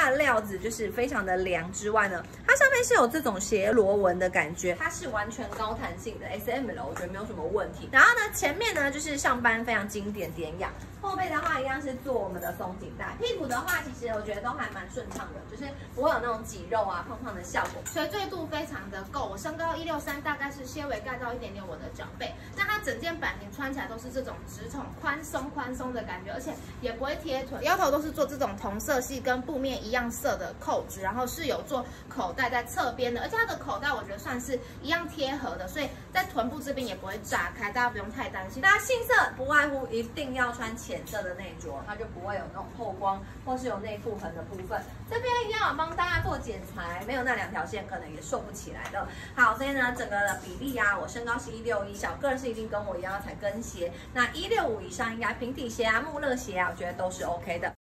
它的料子就是非常的凉之外呢，它上面是有这种斜螺纹的感觉，它是完全高弹性的 SML， 我觉得没有什么问题。然后呢，前面呢就是上班非常经典典雅，后背的话一样是做我们的松紧带，屁股的话其实我觉得都还蛮顺畅的，就是不会有那种挤肉啊、胖胖的效果， 垂坠度非常的够。我身高163，大概是些微盖到一点点我的脚背。那它整件版型穿起来都是这种直筒宽松的感觉，而且也不会贴臀。腰头都是做这种同色系跟布面一样色的扣子，然后是有做口袋在侧边的，而且它的口袋我觉得算是一样贴合的，所以在臀部这边也不会炸开，大家不用太担心。 大家杏色不外乎一定要穿浅色的内着，它就不会有那种透光或是有内裤痕的部分。这边一样帮大家做剪裁，没有那2条线可能也瘦不起来的。好，所以呢，整个的比例啊，我身高是161，小个人是一定跟我一样要踩跟鞋。那165以上应该平底鞋啊、穆勒鞋啊，我觉得都是 OK 的。